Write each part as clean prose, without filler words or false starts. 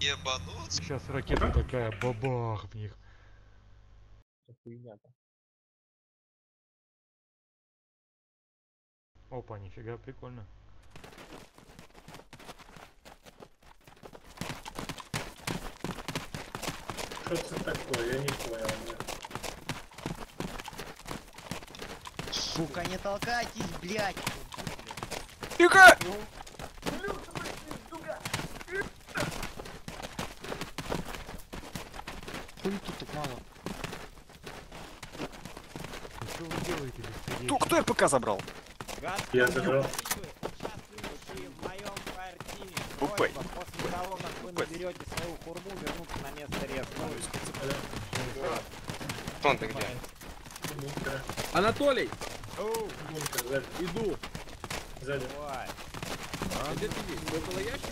Ебануться. Сейчас ракета такая, бабах в них. Опа, нифига, прикольно. Что это такое? Я не понял. Сука, не толкайтесь, блядь! Тихо! Хули тут так мало? Ну что вы делаете, бесстыдейшие? Кто РПК забрал? Я забрал. Упай. После того, как вы наберете свою хурму, вернуться на место резко. Вон ты где? Бункер. Анатолий, Бункер, сзади. иду. Сзади. Давай. А где ты есть? Около ящика?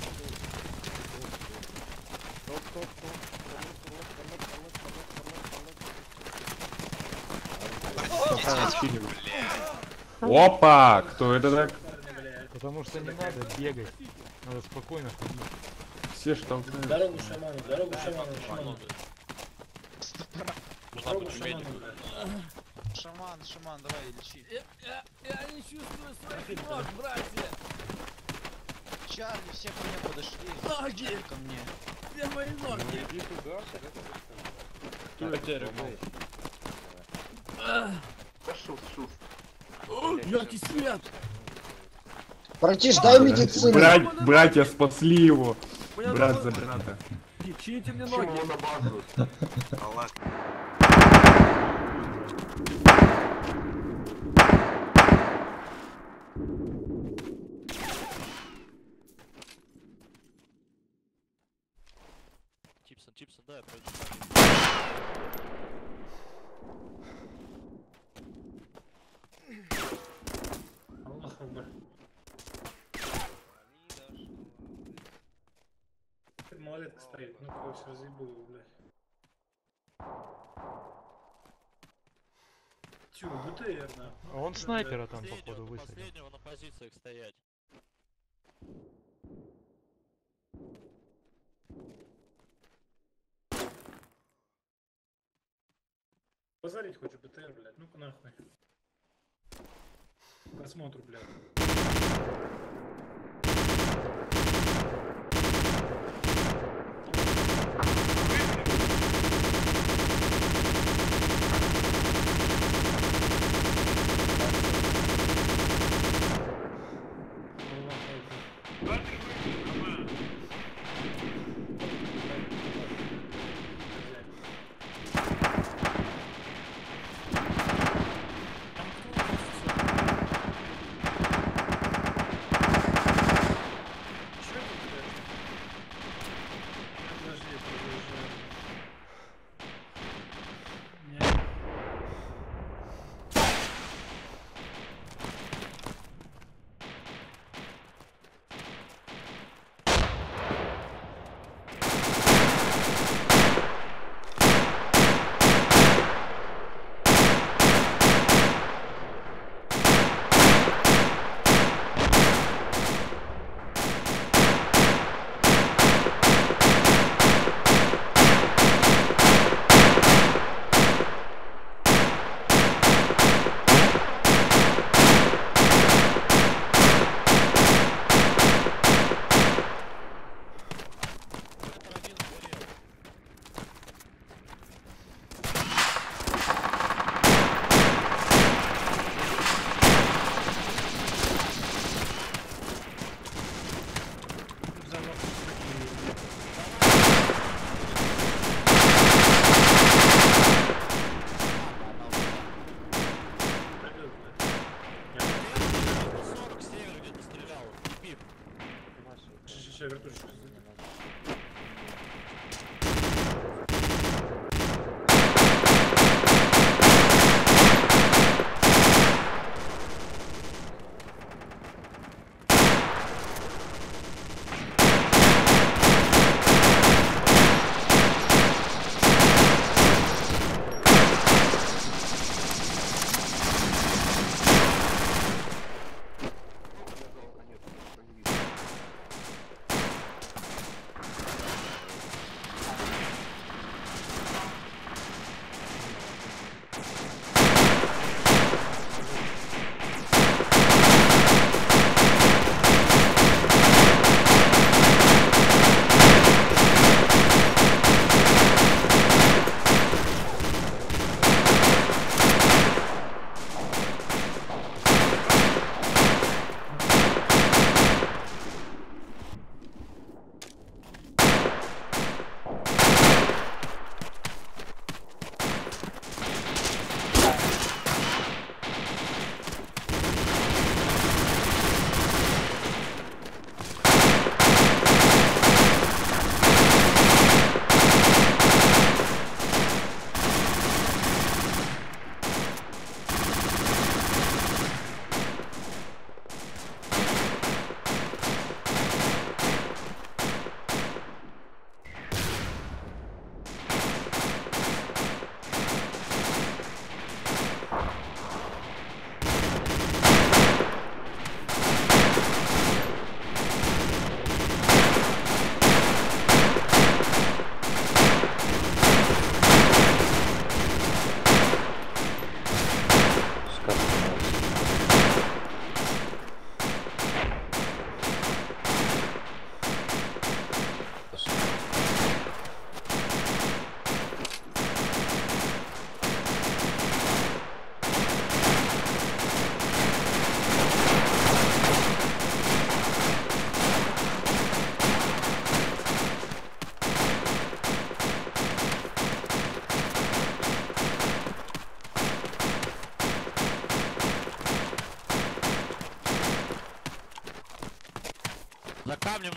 Опа! Кто это так? Потому что не надо бегать. Надо спокойно ходить. Все штолкают. Дорогу шаману, дорогу шаману, шаману. Дорогу шаману. Шаман, давай, лечи. Я не чувствую своих ног, братья. Чарли, все ко мне подошли. Ноги! Ко мне. Где мои ноги? Кто это рыбой? Яркий свет! Братиш, дай медицину. Братья спасли его. Мне Брат надо- за брата. Чините мне ноги. Чипсон, да, я пройду. Аллах Акбар. Малолетка стоит, ну-ка его все разъебу его, блядь. Тю, БТР, нахуй. А он снайпера там, походу, высадил. Последнего на позициях стоять. Позарить хочешь БТР, блядь, ну-ка нахуй. К просмотру, блядь. Сейчас вертушечку сделаю.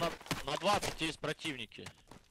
на 20 есть противники.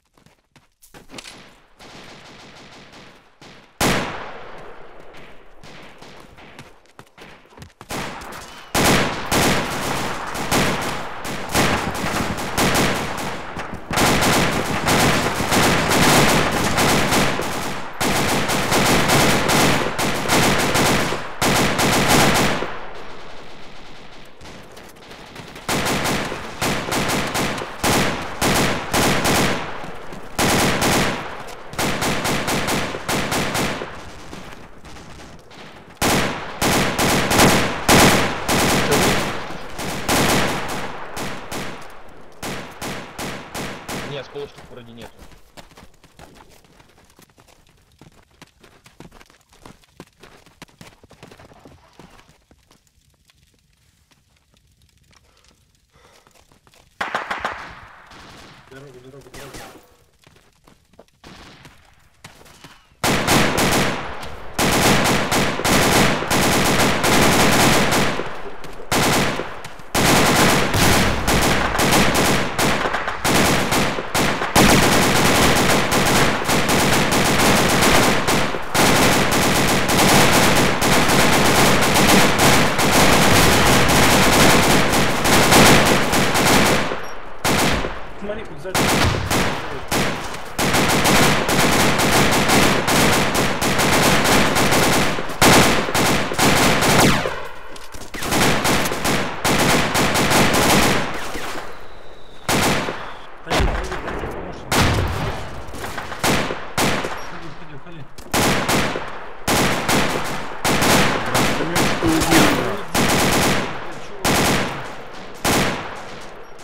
Нет, сколочных вроде нету. Дорогу. Смотри, тут сзади. Ходи.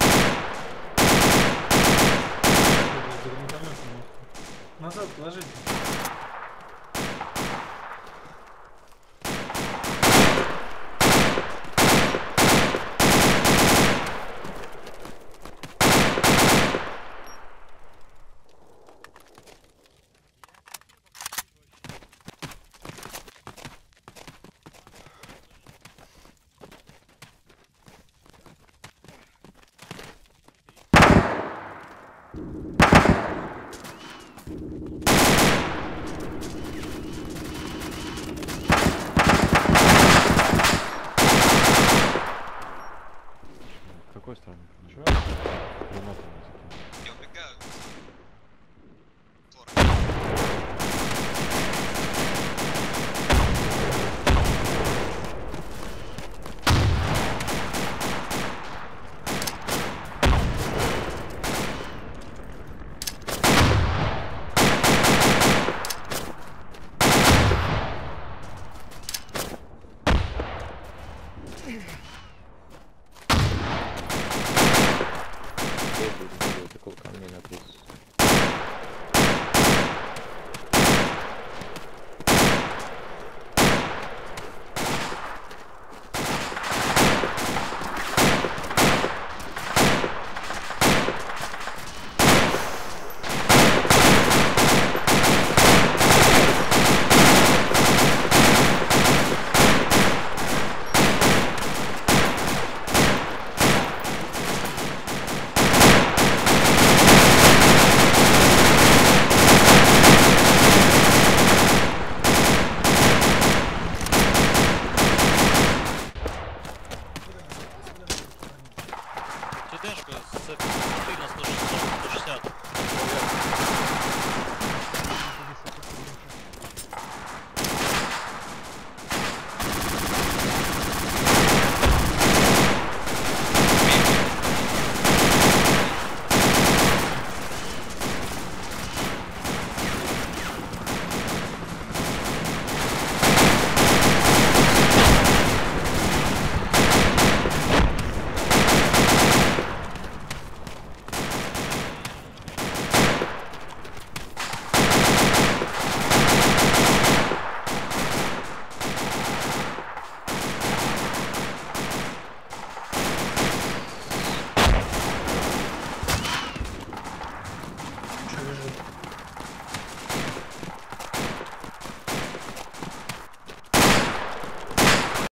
Назад положите.